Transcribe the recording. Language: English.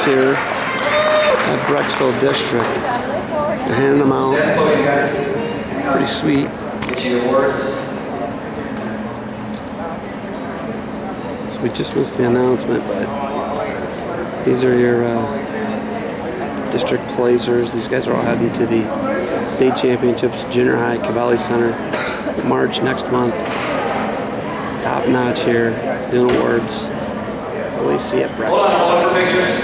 here at Brecksville District. They're handing them out. Pretty sweet. Get your awards. So we just missed the announcement, but these are your district placers. These guys are all heading to the state championships, junior high, Cavalli Center, March next month. Top notch here, doing awards. OAC at Brecksville. Hold on for pictures.